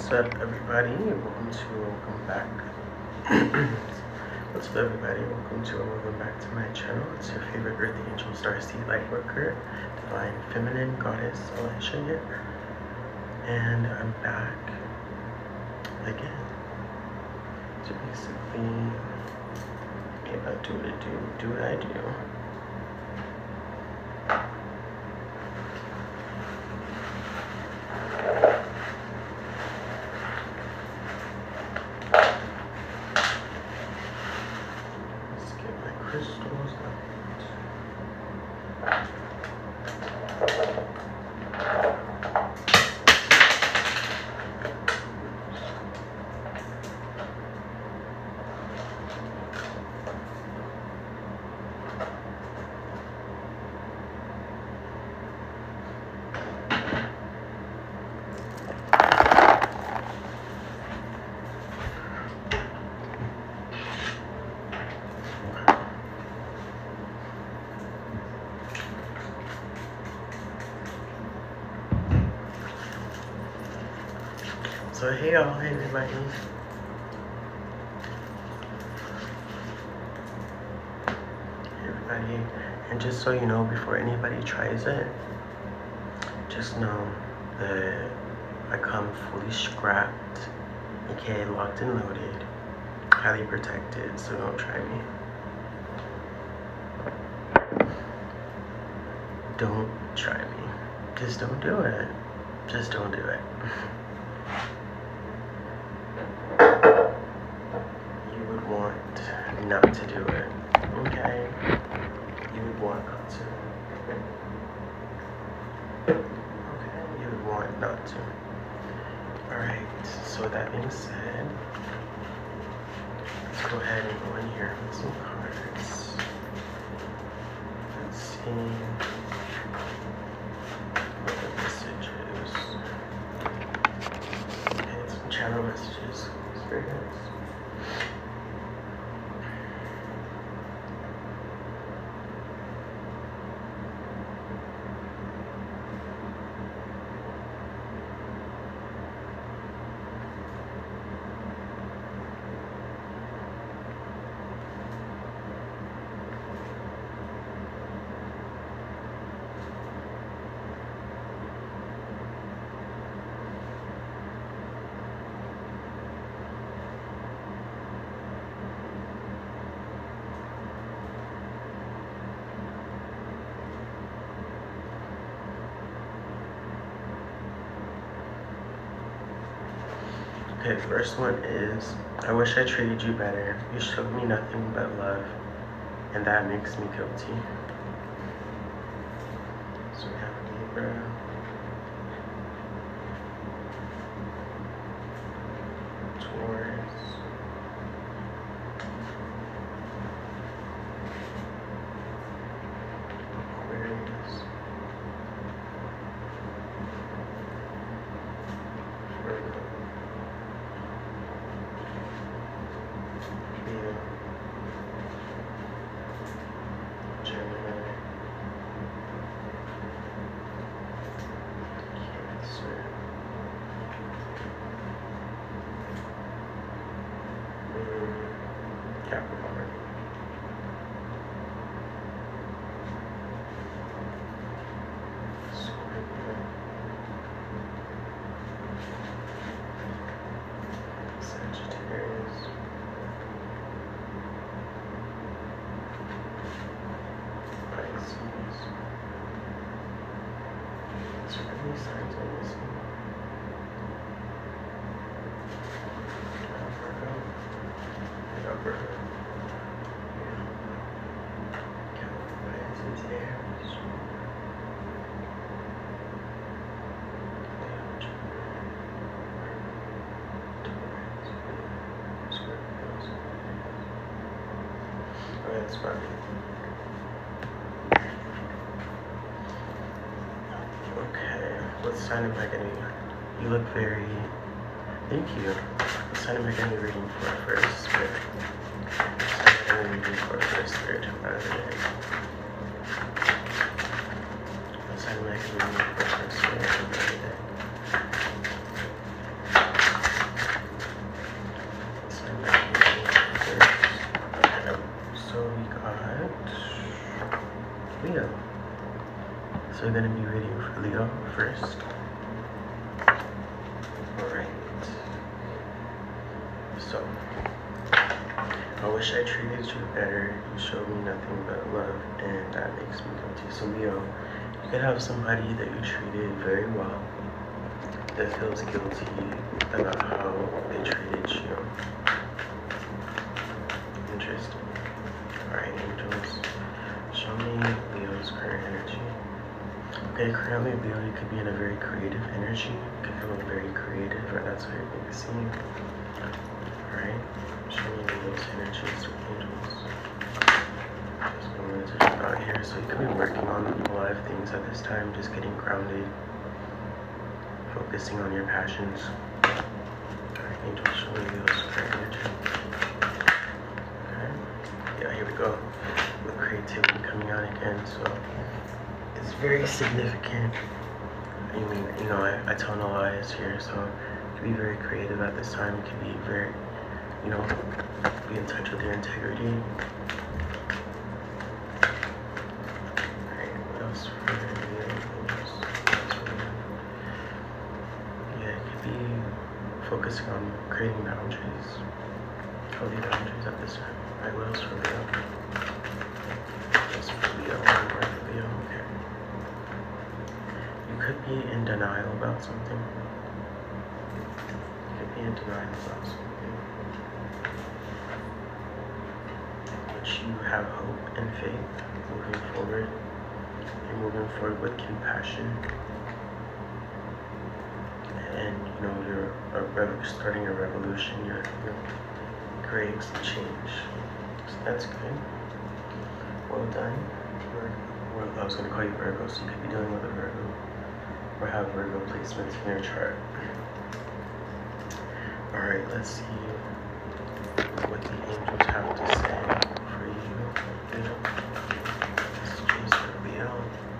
What's up, everybody? Welcome back. What's up, everybody? Welcome back to my channel. It's your favorite Earth Angel, Starseed Lightworker, Divine Feminine Goddess Elisha here, and I'm back again to basically do what I do. So hey y'all, hey everybody. Hey everybody, and just so you know, before anybody tries it, just know that I come fully scrapped, aka locked and loaded, highly protected, so don't try me. Don't try me. Just don't do it. Just don't do it. Not to do it, okay? You would want not to. Okay, you would want not to. Alright, so with that being said, let's go ahead and go in here with some cards. Let's see what the messages. Okay, some channel messages. It's very nice. Okay, first one is, I wish I treated you better. You showed me nothing but love, and that makes me guilty. So we have Libra. Taurus. Aquarius. Virgo. Capricorn. Scorpio. Sagittarius. Pisces. Is there any signs on this one? Virgo. That's fine. Okay, what sign am I getting? You look very... Thank you. What sign am I getting a reading for first? Spirit. What sign am I getting a reading for first? Spirit out of the day. What sign am I getting a reading for first? Spirit out of the day. Leo. So we're gonna be reading for Leo first. Alright. So, I wish I treated you better. You showed me nothing but love, and that makes me guilty. So Leo, you could have somebody that you treated very well that feels guilty about how they treated you. Interesting. Alright, angels, show me Leo's current energy. Okay, currently Leo, you could be in a very creative energy. You could feel very creative, or that's what you're going to be seeing. Alright, show me Leo's energies with angels. Just going to check out here. So you could be working on a lot of things at this time, just getting grounded, focusing on your passions. Alright, angels, show me Leo's current energy. Okay, yeah, here we go. With creativity coming out again, so it's very significant. I mean, you know, I tell no lies here, so you can be very creative at this time. You can be very, you know, be in touch with your integrity. Alright, what else for you? Yeah, you could be focusing on creating boundaries. Healthy boundaries at this time. Alright, what else for Leo? Just for Leo, one more for Leo, okay. You could be in denial about something. You could be in denial about something. But you have hope and faith moving forward. You're moving forward with compassion. And you know, you're starting a revolution. You're creating some change. So that's good. Well done. I was going to call you Virgo, so you could be dealing with a Virgo or have Virgo placements in your chart. Alright, let's see what the angels have to say for you. Leo. Messages for Leo.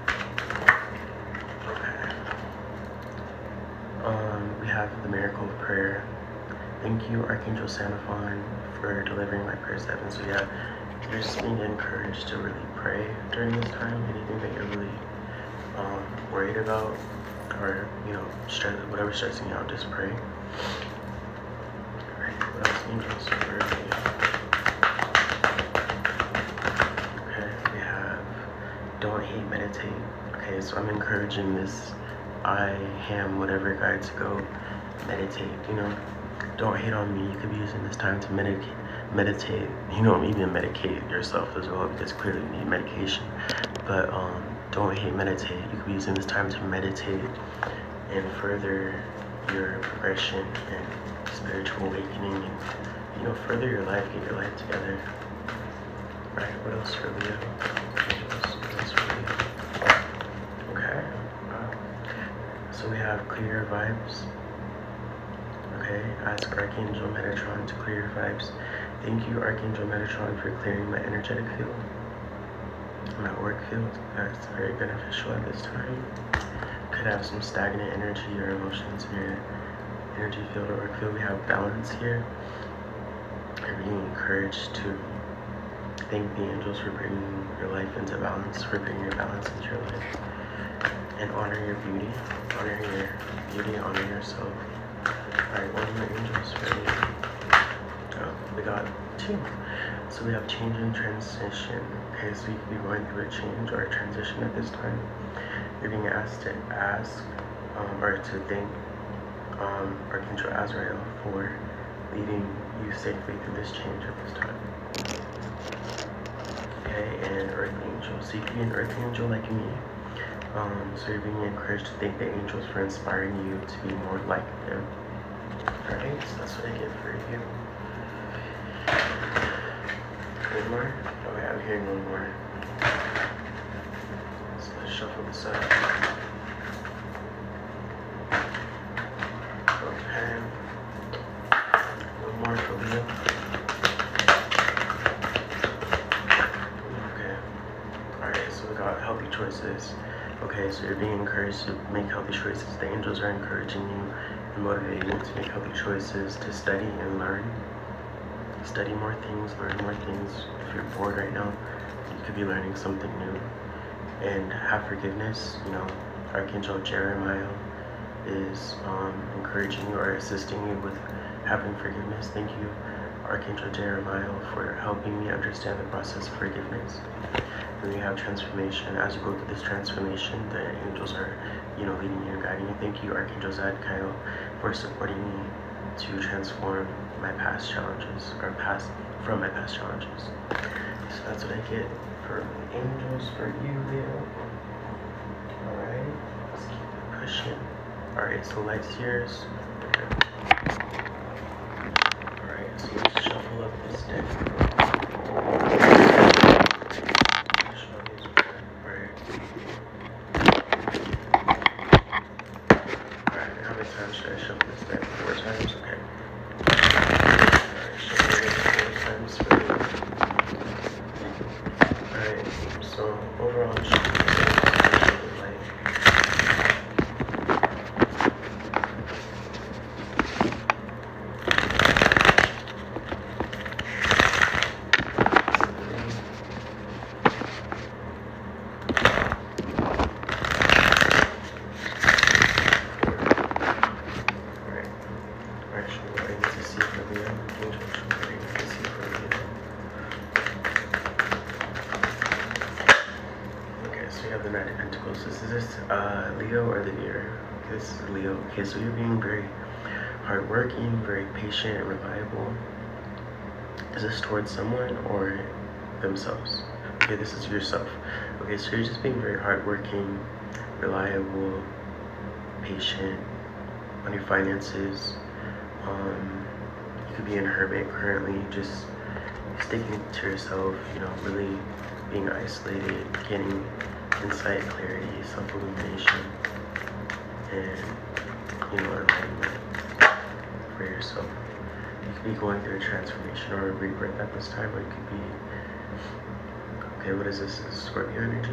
Okay. We have the miracle of prayer. Thank you, Archangel Sanaphon, for delivering my prayers to heaven. So yeah, you're just being encouraged to really pray during this time. Anything that you're really worried about, or you know, whatever's stressing you out, just pray. Alright, what else, angels for you? Okay, we have don't hate, meditate. Okay, so I'm encouraging this I am whatever guide to go meditate. You know, don't hate on me. You could be using this time to meditate, you know, even medicate yourself as well, because clearly you need medication. But don't hate, meditate. You could be using this time to meditate and further your progression and spiritual awakening, and you know, further your life, get your life together. Right, what else for Leo? What else for Leo? Okay. So we have clear your vibes. Okay, ask Archangel Metatron to clear your vibes. Thank you, Archangel Metatron, for clearing my energetic field, my auric field. That's very beneficial at this time. Could have some stagnant energy or emotions in your energy field or auric field. We have balance here. You're being encouraged to thank the angels for bringing your life into balance, for bringing your balance into your life. And honor your beauty, honor yourself. Alright, what are your angels for you? Oh, we got 2. So we have change and transition. Okay, so you could be going through a change or a transition at this time. You're being asked to or to thank Archangel Azrael for leading you safely through this change at this time. Okay, and Earth Angel. So you could be an Earth Angel like me. So you're being encouraged to thank the angels for inspiring you to be more like them. Alright, so that's what I get for you. One more? Oh yeah, I'm hearing one more. So let's shuffle this up. Okay. One more for Leo. Okay. Alright, so we got healthy choices. Okay, so you're being encouraged to make healthy choices. The angels are encouraging you and motivating you to make healthy choices, to study and learn. Study more things, learn more things. If you're bored right now, you could be learning something new. and have forgiveness. You know, Archangel Jeremiah is encouraging you or assisting you with having forgiveness. Thank you, Archangel Jeremiah, for helping me understand the process of forgiveness. And you have transformation. As you go through this transformation, the angels are, you know, leading you and guiding you. Thank you, Archangel Zadkiel, for supporting me to transform my past challenges, or from my past challenges. So that's what I get for angels for you, Leo. Alright, let's keep it pushing. Alright, so lights years. Alright, so let's shuffle up this deck. Alright, how many times should I shuffle this deck? 4 times? Okay. Alright, shuffle it 4 times for me. Alright, so overall, Leo or the Deer? This is Leo. Okay, so you're being very hardworking, very patient, and reliable. Is this towards someone or themselves? Okay, this is yourself. Okay, so you're just being very hardworking, reliable, patient on your finances. You could be in hermit currently, just sticking to yourself, you know, really being isolated, getting insight, clarity, self-illumination, and, you know, enlightenment for yourself. You could be going through a transformation or a rebirth at this time, or it could be, okay, what is this? This is Scorpio energy.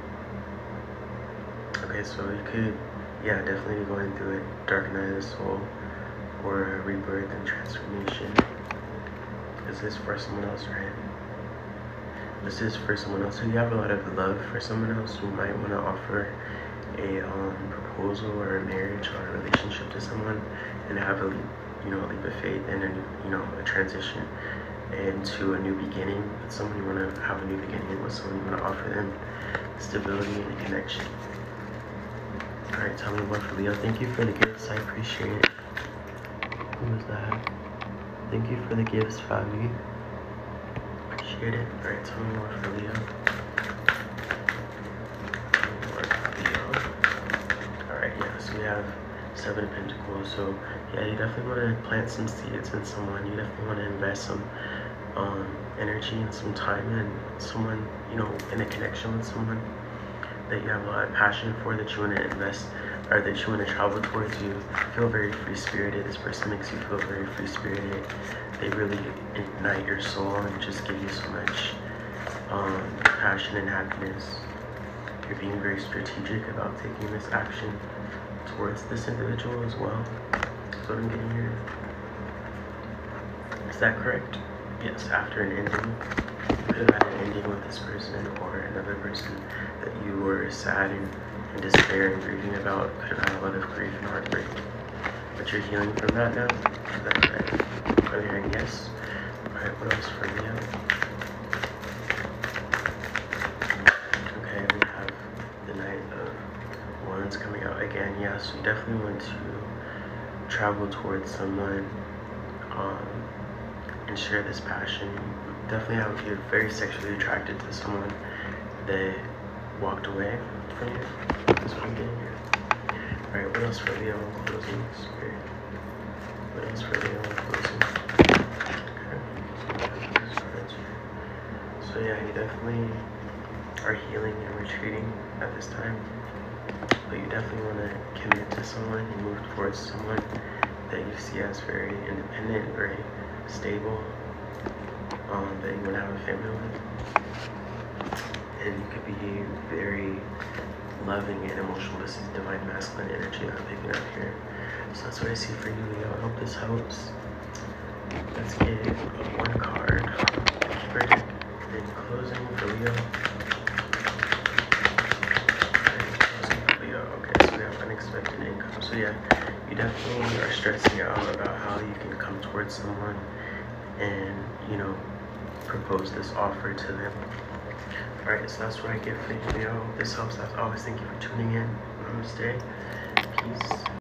Okay, so you could, yeah, definitely be going through a dark night of the soul, or a rebirth and transformation. Is this for someone else, right? This is for someone else. So you have a lot of love for someone else. You might want to offer a proposal or a marriage or a relationship to someone, and have a leap of faith and a transition into a new beginning with someone. You want to have a new beginning with someone. You want to offer them stability and connection. All right, tell me more for Leo. Thank you for the gifts. I appreciate it. Who was that? Thank you for the gifts, Fabi. Appreciate it. Alright, tell me more for Leo. Alright, yeah, so we have 7 of Pentacles. So yeah, you definitely want to plant some seeds in someone. You definitely want to invest some energy and some time in someone, you know, in a connection with someone that you have a lot of passion for, that you want to invest, or that you want to travel towards. You feel very free-spirited. This person makes you feel very free-spirited. They really ignite your soul and just give you so much passion and happiness. You're being very strategic about taking this action towards this individual as well. That's what I'm getting here. Is that correct? Yes, after an ending. You could have had an ending with this person or another person that you were sad and despair and grieving about. Could have had a lot of grief and heartbreak. But you're healing from that now? Is that correct? I'm hearing yes. Alright, what else for Leo? Okay, we have the Knight of Wands coming out again. Yeah, so you definitely want to travel towards someone and share this passion. You definitely you're very sexually attracted to someone that walked away from you. That's what I'm getting here. Alright, what else for Leo in closing? Spirit. What else for Leo in closing? So yeah, you definitely are healing and retreating at this time, but you definitely want to commit to someone and move towards someone that you see as very independent, very stable, that you want to have a family with. And you could be very loving and emotional. This is divine masculine energy that I'm picking up here. So that's what I see for you, Leo. I hope this helps. Let's get one card for in closing for Leo. So yeah, you definitely are stressing out about how you can come towards someone and, you know, propose this offer to them. Alright, so that's what I get for the video. This helps as always. Thank you for tuning in. Namaste. Peace.